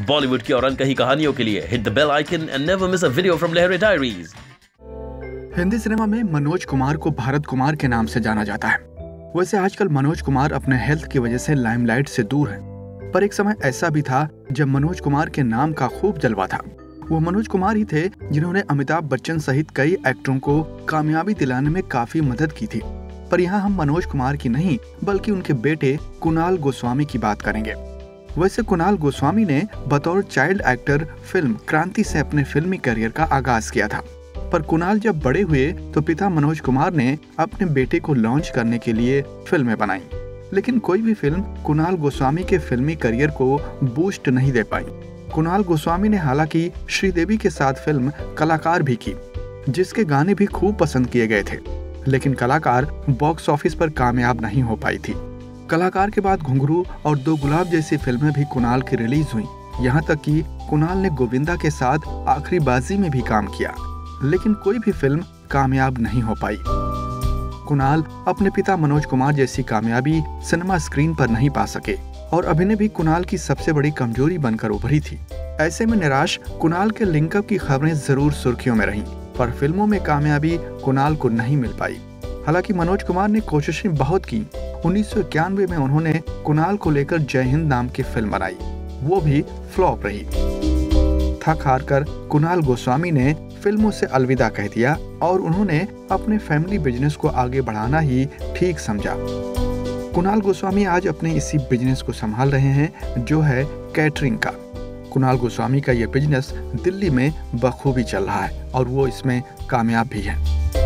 बॉलीवुड की और अनकही कहानियों के लिए hit the bell icon and never miss a video from Lahre diaries. Hindi cinema में मनोज कुमार को भारत कुमार के नाम से जाना जाता है। वैसे आजकल मनोज कुमार अपने हेल्थ की वजह से लाइमलाइट से दूर है, पर एक समय ऐसा भी था जब मनोज कुमार के नाम का खूब जलवा था। वो मनोज कुमार ही थे जिन्होंने अमिताभ बच्चन सहित कई एक्टरों को कामयाबी दिलाने में काफी मदद की थी। पर यहाँ हम मनोज कुमार की नहीं बल्कि उनके बेटे कुणाल गोस्वामी की बात करेंगे। वैसे कुणाल गोस्वामी ने बतौर चाइल्ड एक्टर फिल्म क्रांति से अपने फिल्मी करियर का आगाज किया था, पर कुणाल जब बड़े हुए तो पिता मनोज कुमार ने अपने बेटे को लॉन्च करने के लिए फिल्में बनाई, लेकिन कोई भी फिल्म कुणाल गोस्वामी के फिल्मी करियर को बूस्ट नहीं दे पाई। कुणाल गोस्वामी ने हालांकि श्रीदेवी के साथ फिल्म कलाकार भी की, जिसके गाने भी खूब पसंद किए गए थे, लेकिन कलाकार बॉक्स ऑफिस पर कामयाब नहीं हो पाई थी। कलाकार के बाद घुंघरू और दो गुलाब जैसी फिल्में भी कुणाल की रिलीज हुई। यहाँ तक कि कुणाल ने गोविंदा के साथ आखिरी बाजी में भी काम किया, लेकिन कोई भी फिल्म कामयाब नहीं हो पाई। कुणाल अपने पिता मनोज कुमार जैसी कामयाबी सिनेमा स्क्रीन पर नहीं पा सके और अभिनय भी कुणाल की सबसे बड़ी कमजोरी बनकर उभरी थी। ऐसे में निराश कुणाल के लिंकअप की खबरें जरूर सुर्खियों में रहीं, पर फिल्मों में कामयाबी कुणाल को नहीं मिल पाई। हालांकि मनोज कुमार ने कोशिशें बहुत की। 1991 में उन्होंने कुणाल को लेकर जय हिंद नाम की फिल्म बनाई, वो भी फ्लॉप रही। थक हार कर कुणाल गोस्वामी ने फिल्मों से अलविदा कह दिया और उन्होंने अपने फैमिली बिजनेस को आगे बढ़ाना ही ठीक समझा। कुणाल गोस्वामी आज अपने इसी बिजनेस को संभाल रहे हैं, जो है कैटरिंग का। कुणाल गोस्वामी का यह बिजनेस दिल्ली में बखूबी चल रहा है और वो इसमें कामयाब भी है।